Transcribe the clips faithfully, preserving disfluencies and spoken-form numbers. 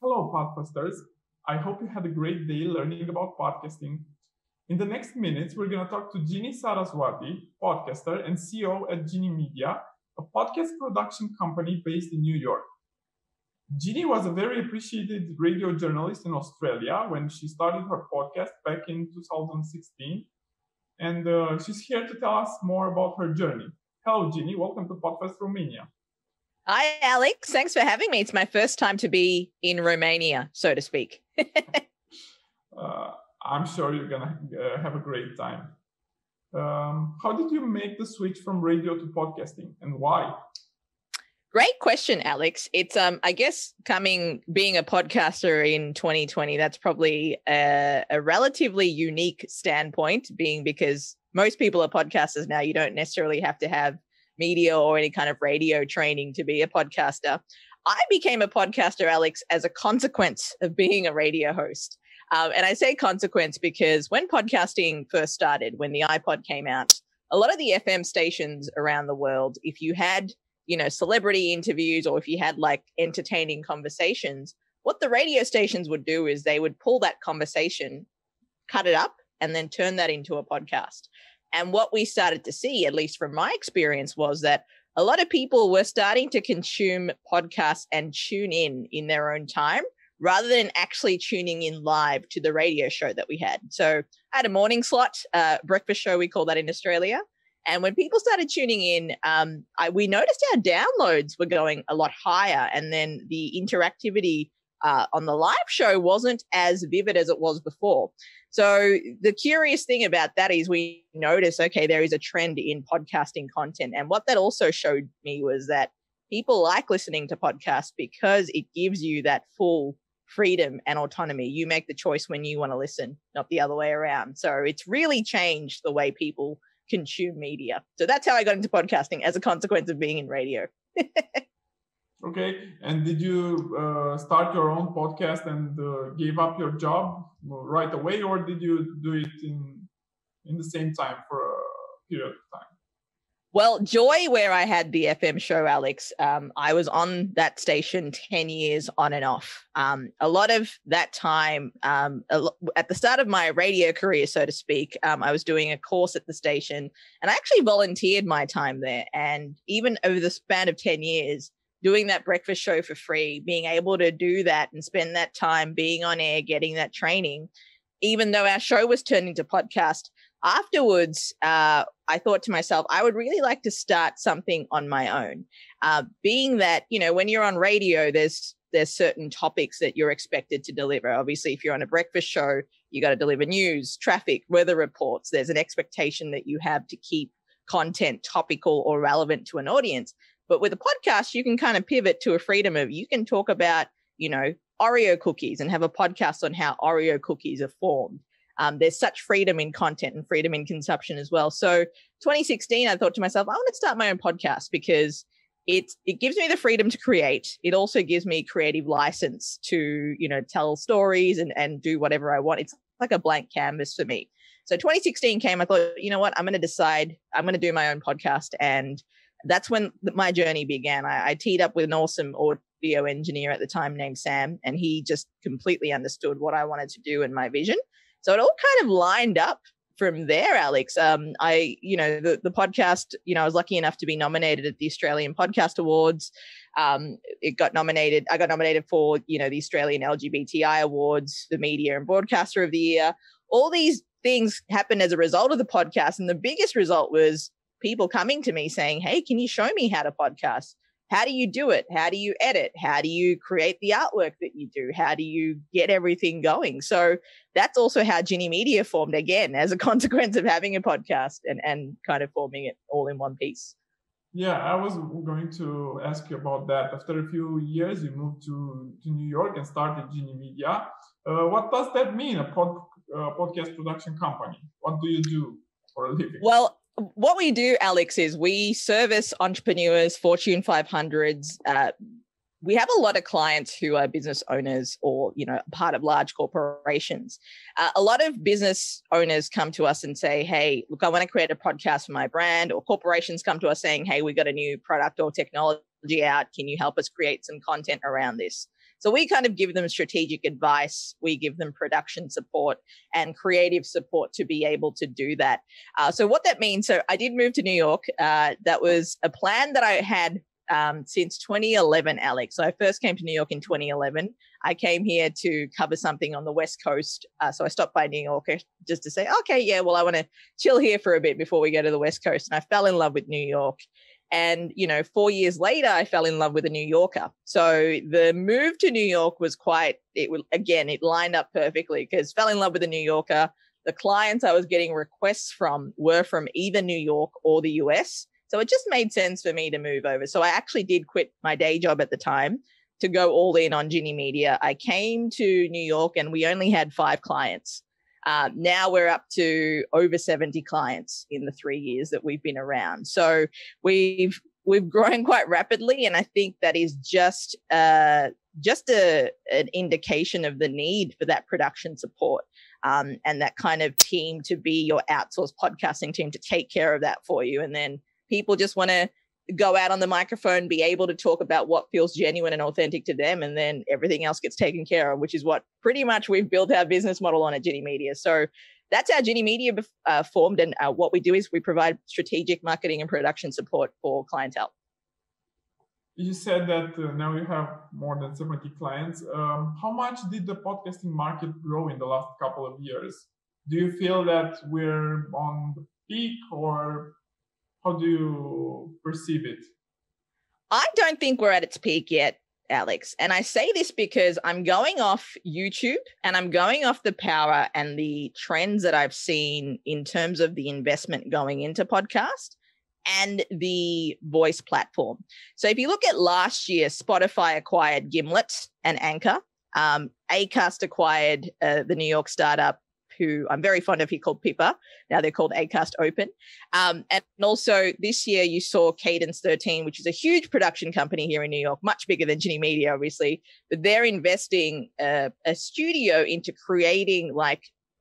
Hello, podcasters. I hope you had a great day learning about podcasting. In the next minutes, we're going to talk to Ginny Saraswati, podcaster and C E O at Ginny Media, a podcast production company based in New York. Ginny was a very appreciated radio journalist in Australia when she started her podcast back in two thousand sixteen, and uh, she's here to tell us more about her journey. Hello, Ginny. Welcome to Podfest Romania. Hi, Alex. Thanks for having me. It's my first time to be in Romania, so to speak. uh, I'm sure you're going to uh, have a great time. Um, how did you make the switch from radio to podcasting, and why? Great question, Alex. It's, um, I guess, coming, being a podcaster in twenty twenty, that's probably a, a relatively unique standpoint, being because most people are podcasters now. You don't necessarily have to have media or any kind of radio training to be a podcaster. I became a podcaster, Alex, as a consequence of being a radio host. Um, and I say consequence because when podcasting first started, when the iPod came out, a lot of the F M stations around the world, if you had, you know, celebrity interviews or if you had like entertaining conversations, what the radio stations would do is they would pull that conversation, cut it up, and then turn that into a podcast. And what we started to see, at least from my experience, was that a lot of people were starting to consume podcasts and tune in in their own time rather than actually tuning in live to the radio show that we had. So I had a morning slot, uh, breakfast show, we call that in Australia. And when people started tuning in, um, I, we noticed our downloads were going a lot higher. And then the interactivity uh, on the live show wasn't as vivid as it was before. So the curious thing about that is we notice, okay, there is a trend in podcasting content. And what that also showed me was that people like listening to podcasts because it gives you that full freedom and autonomy. You make the choice when you want to listen, not the other way around. So it's really changed the way people consume media. So that's how I got into podcasting as a consequence of being in radio. Okay. And did you uh, start your own podcast and uh, gave up your job right away, or did you do it in in the same time for a period of time? Well, Joy, where I had the F M show, Alex, um, I was on that station ten years on and off. Um, a lot of that time, um, at the start of my radio career, so to speak, um, I was doing a course at the station, and I actually volunteered my time there. And even over the span of ten years, doing that breakfast show for free, being able to do that and spend that time being on air, getting that training, even though our show was turned into podcast, afterwards, uh, I thought to myself, I would really like to start something on my own. Uh, being that, you know, when you're on radio, there's there's certain topics that you're expected to deliver. Obviously, if you're on a breakfast show, you got to deliver news, traffic, weather reports. There's an expectation that you have to keep content topical or relevant to an audience. But with a podcast, you can kind of pivot to a freedom of, you can talk about, you know, Oreo cookies and have a podcast on how Oreo cookies are formed. Um, there's such freedom in content and freedom in consumption as well. So twenty sixteen, I thought to myself, I want to start my own podcast because it, it gives me the freedom to create. It also gives me creative license to, you know, tell stories and, and do whatever I want. It's like a blank canvas for me. So twenty sixteen came, I thought, you know what, I'm going to decide I'm going to do my own podcast. And that's when my journey began. I, I teed up with an awesome audio engineer at the time named Sam, and he just completely understood what I wanted to do and my vision. So it all kind of lined up from there, Alex. Um, I, you know, the, the podcast, you know, I was lucky enough to be nominated at the Australian Podcast Awards. Um, it got nominated, I got nominated for, you know, the Australian L G B T I Awards, the Media and Broadcaster of the Year. All these things happened as a result of the podcast. And the biggest result was people coming to me saying, hey, can you show me how to podcast? How do you do it? How do you edit? How do you create the artwork that you do? How do you get everything going? So that's also how Ginny Media formed, again, as a consequence of having a podcast and, and kind of forming it all in one piece. Yeah, I was going to ask you about that. After a few years, you moved to, to New York and started Ginny Media. Uh, what does that mean, a pod, uh, podcast production company? What do you do for a living? Well, what we do, Alex, is we service entrepreneurs, Fortune five hundreds. Uh, we have a lot of clients who are business owners or, you know, part of large corporations. Uh, a lot of business owners come to us and say, hey, look, I want to create a podcast for my brand, or corporations come to us saying, hey, we got a new product or technology out. Can you help us create some content around this? So we kind of give them strategic advice. We give them production support and creative support to be able to do that. Uh, so what that means, so I did move to New York. Uh, that was a plan that I had um, since twenty eleven, Alex. So I first came to New York in twenty eleven. I came here to cover something on the West Coast. Uh, so I stopped by New York just to say, okay, yeah, well, I want to chill here for a bit before we go to the West Coast. And I fell in love with New York. And, you know, four years later, I fell in love with a New Yorker. So the move to New York was quite, it will, again, it lined up perfectly because fell in love with a New Yorker. The clients I was getting requests from were from either New York or the U S. So it just made sense for me to move over. So I actually did quit my day job at the time to go all in on Ginny Media. I came to New York and we only had five clients. Uh, now we're up to over seventy clients in the three years that we've been around. So we've we've grown quite rapidly, and I think that is just uh, just a, an indication of the need for that production support um, and that kind of team to be your outsourced podcasting team to take care of that for you. And then people just want to go out on the microphone, be able to talk about what feels genuine and authentic to them, and then everything else gets taken care of, which is what pretty much we've built our business model on at Ginny Media. So that's how Ginny Media uh, formed, and uh, what we do is we provide strategic marketing and production support for clientele. You said that uh, now you have more than seventy clients. Um, how much did the podcasting market grow in the last couple of years? Do you feel that we're on the peak, or how do you perceive it? I don't think we're at its peak yet, Alex. And I say this because I'm going off YouTube and I'm going off the power and the trends that I've seen in terms of the investment going into podcast and the voice platform. So if you look at last year, Spotify acquired Gimlet and Anchor. Um, Acast acquired uh, the New York startup, who I'm very fond of, he called Pippa. Now they're called Acast Open. Um, and also this year you saw Cadence thirteen, which is a huge production company here in New York, much bigger than Ginny Media, obviously, but they're investing uh, a studio into creating like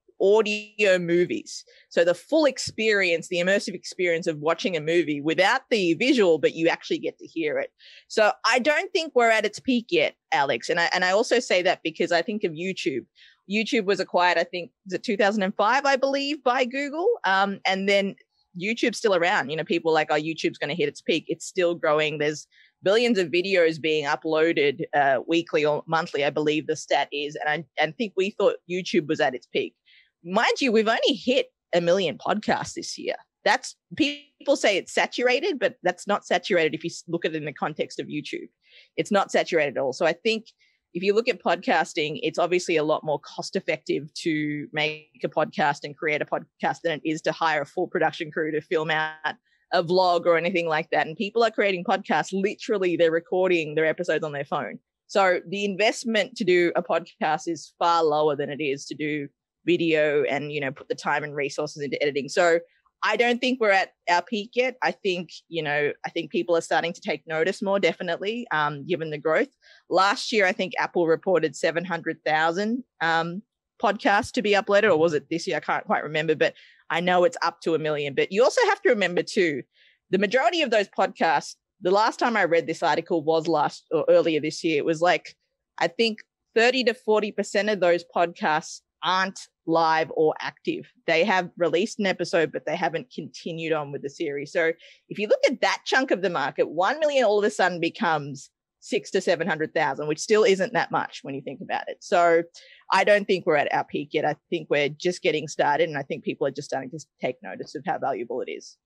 audio movies. So the full experience, the immersive experience of watching a movie without the visual, but you actually get to hear it. So I don't think we're at its peak yet, Alex. And I, and I also say that because I think of YouTube. YouTube was acquired, I think, was it two thousand five, I believe, by Google. Um, and then YouTube's still around. You know, people are like, oh, YouTube's going to hit its peak. It's still growing. There's billions of videos being uploaded uh, weekly or monthly, I believe the stat is. And I and think we thought YouTube was at its peak. Mind you, we've only hit a million podcasts this year. That's, people say it's saturated, but that's not saturated if you look at it in the context of YouTube. It's not saturated at all. So I think if you look at podcasting, it's obviously a lot more cost effective to make a podcast and create a podcast than it is to hire a full production crew to film out a vlog or anything like that. And people are creating podcasts, literally they're recording their episodes on their phone. So the investment to do a podcast is far lower than it is to do video and, you know, put the time and resources into editing. So I don't think we're at our peak yet. I think, you know, I think people are starting to take notice more, definitely, um, given the growth. Last year, I think Apple reported seven hundred thousand um, podcasts to be uploaded, or was it this year? I can't quite remember, but I know it's up to a million. But you also have to remember too, the majority of those podcasts, the last time I read this article was last or earlier this year, it was like, I think thirty to forty percent of those podcasts aren't live or active. They have released an episode, but they haven't continued on with the series. So if you look at that chunk of the market, one million all of a sudden becomes six to seven hundred thousand, which still isn't that much when you think about it. So I don't think we're at our peak yet. I think we're just getting started, and I think people are just starting to take notice of how valuable it is.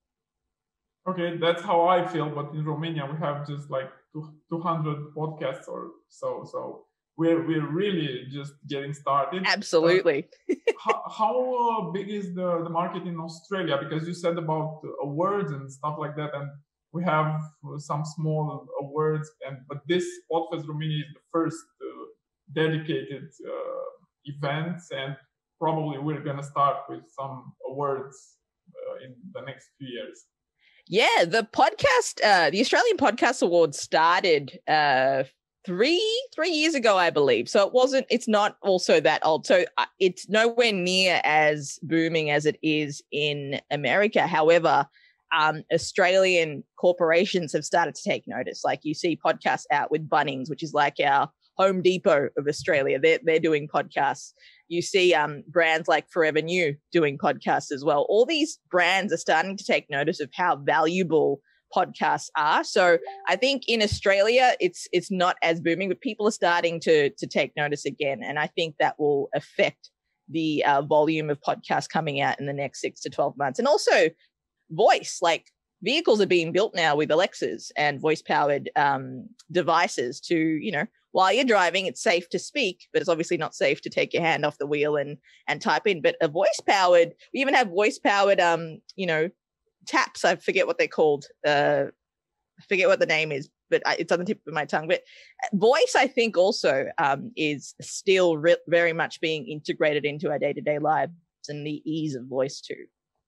Okay, that's how I feel. But in Romania, we have just like two hundred podcasts or so. So we're we're really just getting started. Absolutely. Uh, how how uh, big is the, the market in Australia? Because you said about awards and stuff like that, and we have some small awards, and but this Podfest Romania is the first uh, dedicated uh, event, and probably we're gonna start with some awards uh, in the next few years. Yeah, the podcast, uh, the Australian Podcast Awards started uh, three three years ago, I believe. So it wasn't. It's not also that old. So uh, it's nowhere near as booming as it is in America. However, um, Australian corporations have started to take notice. Like you see podcasts out with Bunnings, which is like our Home Depot of Australia, they're, they're doing podcasts. You see um, brands like Forever New doing podcasts as well. All these brands are starting to take notice of how valuable podcasts are. So I think in Australia, it's it's not as booming, but people are starting to, to take notice again. And I think that will affect the uh, volume of podcasts coming out in the next six to twelve months. And also voice, like vehicles are being built now with Alexas and voice-powered um, devices to, you know, while you're driving, it's safe to speak, but it's obviously not safe to take your hand off the wheel and and type in. But a voice-powered, we even have voice-powered, um, you know, taps. I forget what they're called. Uh, I forget what the name is, but it's on the tip of my tongue. But voice, I think, also um, is still re- very much being integrated into our day-to-day lives and the ease of voice too.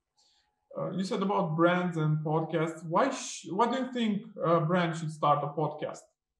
Uh, you said about brands and podcasts. Why? Sh- what do you think a brand should start a podcast?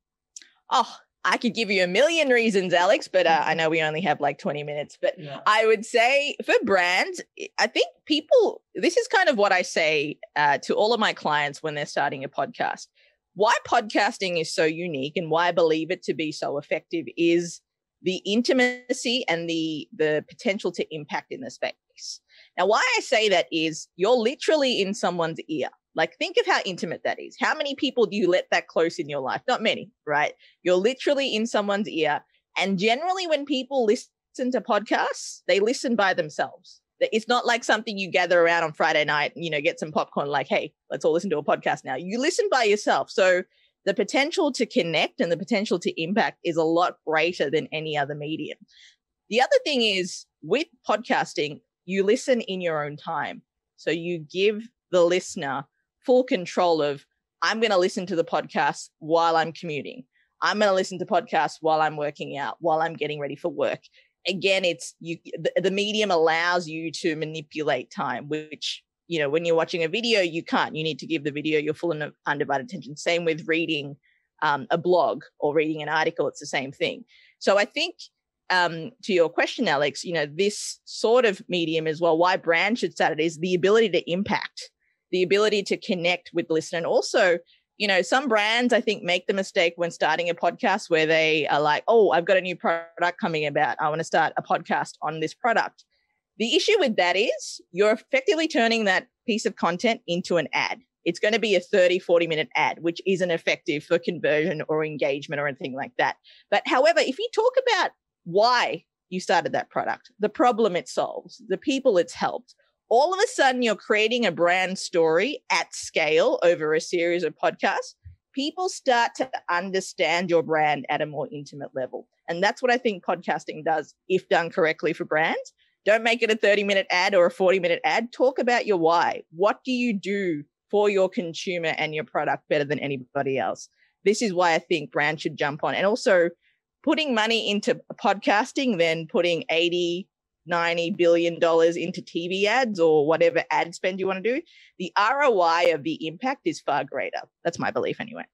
Oh, I could give you a million reasons, Alex, but uh, I know we only have like twenty minutes. But yeah. I would say for brands, I think people, this is kind of what I say uh, to all of my clients when they're starting a podcast. Why podcasting is so unique and why I believe it to be so effective is the intimacy and the the potential to impact in the space. Now, why I say that is you're literally in someone's ear. Like, think of how intimate that is. How many people do you let that close in your life? Not many, right? You're literally in someone's ear. And generally when people listen to podcasts, they listen by themselves. It's not like something you gather around on Friday night, you know, get some popcorn, like, hey, let's all listen to a podcast now. You listen by yourself. So the potential to connect and the potential to impact is a lot greater than any other medium. The other thing is with podcasting, you listen in your own time. So you give the listener full control of, I'm going to listen to the podcast while I'm commuting. I'm going to listen to podcasts while I'm working out, while I'm getting ready for work. Again, it's you. The, the medium allows you to manipulate time, which, you know, when you're watching a video, you can't. You need to give the video your full and undivided attention. Same with reading um, a blog or reading an article. It's the same thing. So I think um, to your question, Alex, you know, this sort of medium as well, why brands should start it is the ability to impact, the ability to connect with the listener. And also, you know, some brands, I think, make the mistake when starting a podcast where they are like, oh, I've got a new product coming about. I want to start a podcast on this product. The issue with that is you're effectively turning that piece of content into an ad. It's going to be a thirty, forty minute ad, which isn't effective for conversion or engagement or anything like that. But however, if you talk about why you started that product, the problem it solves, the people it's helped, all of a sudden you're creating a brand story at scale over a series of podcasts. People start to understand your brand at a more intimate level. And that's what I think podcasting does if done correctly for brands. Don't make it a thirty minute ad or a forty minute ad. Talk about your why. What do you do for your consumer and your product better than anybody else? This is why I think brands should jump on. And also putting money into podcasting, then putting eighty, ninety billion dollars into T V ads or whatever ad spend you want to do, the R O I of the impact is far greater. That's my belief anyway.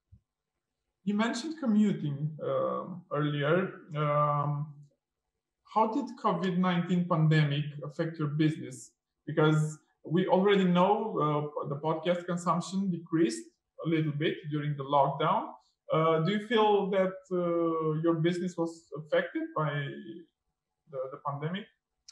You mentioned commuting um, earlier. Um, how did COVID nineteen pandemic affect your business? Because we already know uh, the podcast consumption decreased a little bit during the lockdown. Uh, do you feel that uh, your business was affected by the, the pandemic?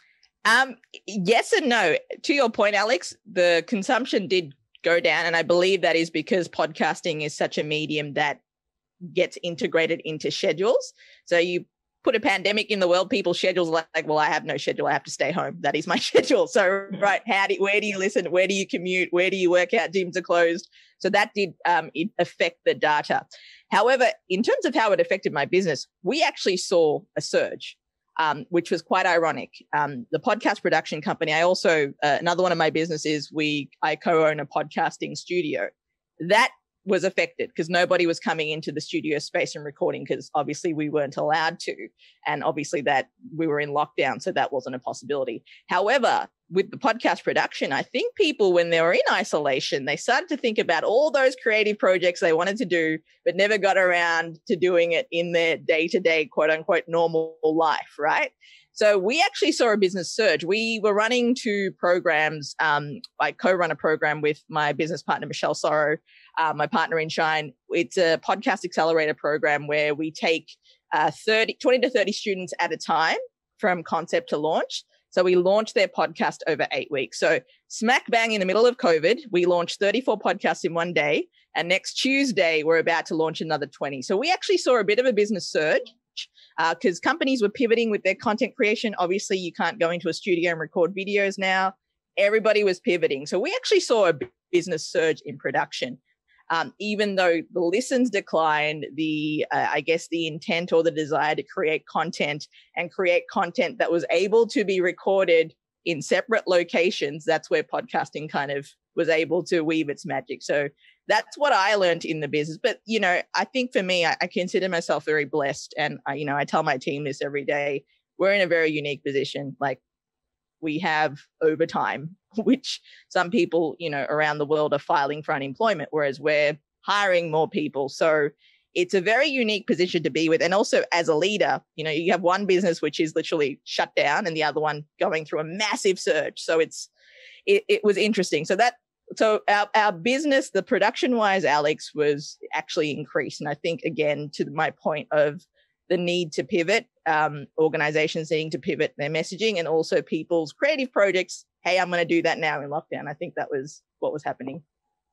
Um, yes and no. To your point, Alex, the consumption did go down. And I believe that is because podcasting is such a medium that gets integrated into schedules. So you put a pandemic in the world, people's schedules are like, well, I have no schedule. I have to stay home. That is my schedule. So, right, how do, where do you listen? Where do you commute? Where do you work out? Gyms are closed. So that did um, affect the data. However, in terms of how it affected my business, we actually saw a surge. Um, which was quite ironic. Um, the podcast production company, I also, uh, another one of my businesses, we, I co-own a podcasting studio. That was affected because nobody was coming into the studio space and recording because obviously we weren't allowed to. And obviously that we were in lockdown, so that wasn't a possibility. However, with the podcast production, I think people, when they were in isolation, they started to think about all those creative projects they wanted to do, but never got around to doing it in their day-to-day, quote unquote, normal life, right? So we actually saw a business surge. We were running two programs. Um, I co-run a program with my business partner, Michelle Sorrow, uh, my partner in Shine. It's a podcast accelerator program where we take uh, thirty, twenty to thirty students at a time from concept to launch. So we launched their podcast over eight weeks. So smack bang in the middle of COVID, we launched thirty-four podcasts in one day. And next Tuesday, we're about to launch another twenty. So we actually saw a bit of a business surge because uh, companies were pivoting with their content creation. Obviously, you can't go into a studio and record videos now. Everybody was pivoting. So we actually saw a business surge in production. Um, even though the listens declined, the, uh, I guess, the intent or the desire to create content and create content that was able to be recorded in separate locations, that's where podcasting kind of was able to weave its magic. So that's what I learned in the business. But, you know, I think for me, I, I consider myself very blessed. And, I, you know, I tell my team this every day. We're in a very unique position. Like, we have overtime, which some people, you know, around the world are filing for unemployment, whereas we're hiring more people. So it's a very unique position to be with. And also as a leader, you know, you have one business which is literally shut down and the other one going through a massive surge. So it's, it, it was interesting. So that, so our, our business, the production wise, Alex, was actually increased. And I think, again, to my point of the need to pivot, um, organizations needing to pivot their messaging, and also people's creative projects. Hey, I'm going to do that now in lockdown. I think that was what was happening.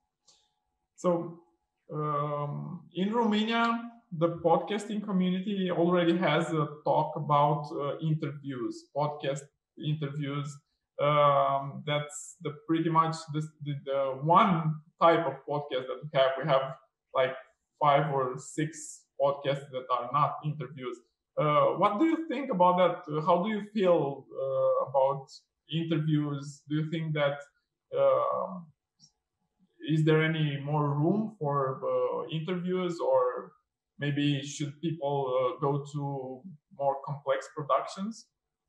So um, in Romania, the podcasting community already has a talk about uh, interviews, podcast interviews. Um, that's the pretty much the, the, the one type of podcast that we have. We have like five or six podcasts that are not interviews. Uh, what do you think about that? How do you feel uh, about interviews? Do you think that uh, is there any more room for uh, interviews, or maybe should people uh, go to more complex productions?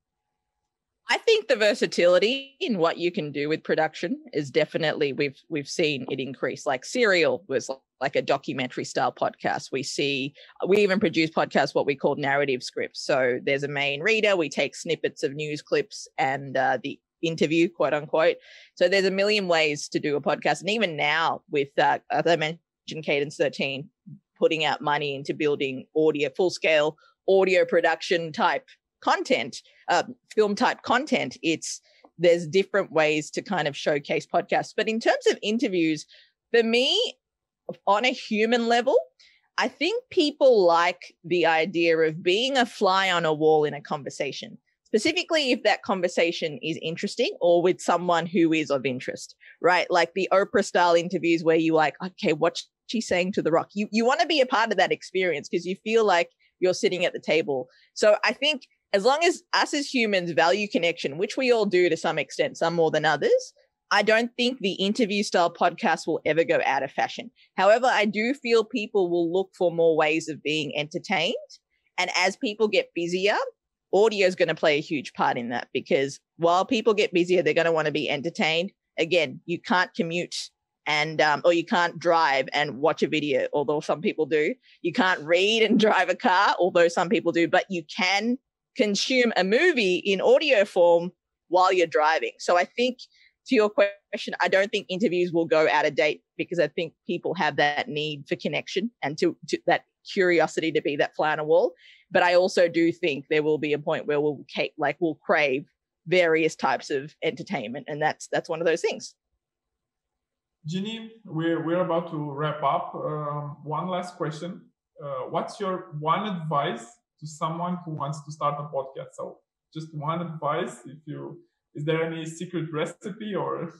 I think the versatility in what you can do with production is definitely, we've we've seen it increase. Like Serial was like a documentary style podcast. We see, we even produce podcasts, what we call narrative scripts. So there's a main reader, we take snippets of news clips and uh, the interview, quote unquote. So there's a million ways to do a podcast. And even now with, uh, as I mentioned, Cadence thirteen, putting out money into building audio, full scale audio production type content, uh, film type content, it's, there's different ways to kind of showcase podcasts. But in terms of interviews, for me, on a human level, I think people like the idea of being a fly on a wall in a conversation, specifically if that conversation is interesting or with someone who is of interest, right? Like the Oprah style interviews where you like, okay, what's she saying to The Rock? You, you want to be a part of that experience because you feel like you're sitting at the table. So I think as long as us as humans value connection, which we all do to some extent, some more than others, I don't think the interview style podcast will ever go out of fashion. However, I do feel people will look for more ways of being entertained. And as people get busier, audio is going to play a huge part in that, because while people get busier, they're going to want to be entertained. Again, you can't commute and um, or you can't drive and watch a video, although some people do. You can't read and drive a car, although some people do, but you can consume a movie in audio form while you're driving. So I think, to your question, I don't think interviews will go out of date, because I think people have that need for connection and to, to that curiosity to be that fly on a wall. But I also do think there will be a point where we'll like we'll crave various types of entertainment, and that's that's one of those things. Ginny, we're we're about to wrap up. Um, one last question: uh, what's your one advice to someone who wants to start a podcast? So, just one advice. If you Is there any secret recipe or?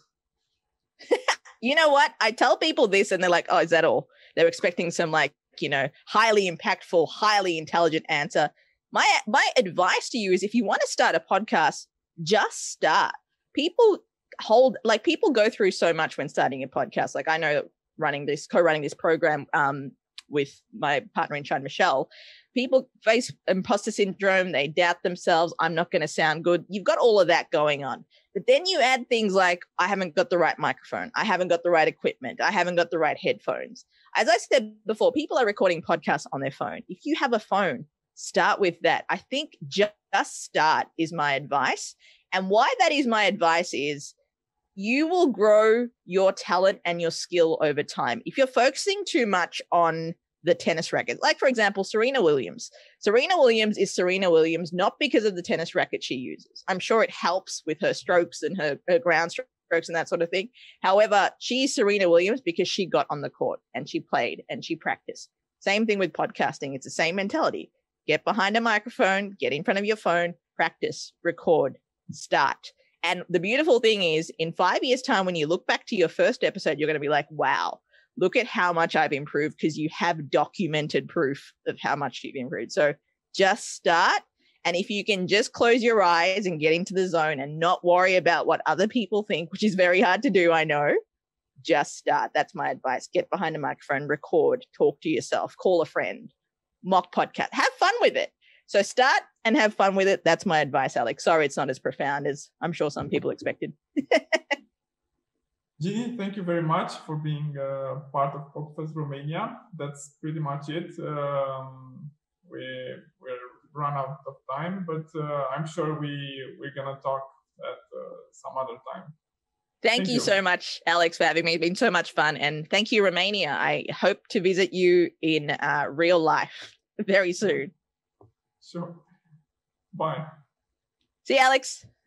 You know what? I tell people this and they're like, oh, is that all? They're expecting some like, you know, highly impactful, highly intelligent answer. My, my advice to you is if you want to start a podcast, just start. People hold, like people go through so much when starting a podcast. Like I know running this, co-running this program um, with my partner in crime, Michelle, people face imposter syndrome. They doubt themselves. I'm not going to sound good. You've got all of that going on. But then you add things like, I haven't got the right microphone. I haven't got the right equipment. I haven't got the right headphones. As I said before, people are recording podcasts on their phone. If you have a phone, start with that. I think just start is my advice. And why that is my advice is you will grow your talent and your skill over time. If you're focusing too much on the tennis racket. Like, for example, Serena Williams. Serena Williams is Serena Williams not because of the tennis racket she uses. I'm sure it helps with her strokes and her, her ground strokes and that sort of thing. However, she's Serena Williams because she got on the court and she played and she practiced. Same thing with podcasting. It's the same mentality. Get behind a microphone, get in front of your phone, practice, record, start. And the beautiful thing is, in five years' time, when you look back to your first episode, you're going to be like, wow, look at how much I've improved, because you have documented proof of how much you've improved. So just start. And if you can just close your eyes and get into the zone and not worry about what other people think, which is very hard to do, I know, just start. That's my advice. Get behind a microphone, record, talk to yourself, call a friend, mock podcast, have fun with it. So start and have fun with it. That's my advice, Alex. Sorry, it's not as profound as I'm sure some people expected. Ginny, thank you very much for being uh, part of PodFest Romania. That's pretty much it. Um, we, we're run out of time, but uh, I'm sure we, we're going to talk at uh, some other time. Thank, thank you, you so much, Alex, for having me. It's been so much fun. And thank you, Romania. I hope to visit you in uh, real life very soon. Sure. Bye. See you, Alex.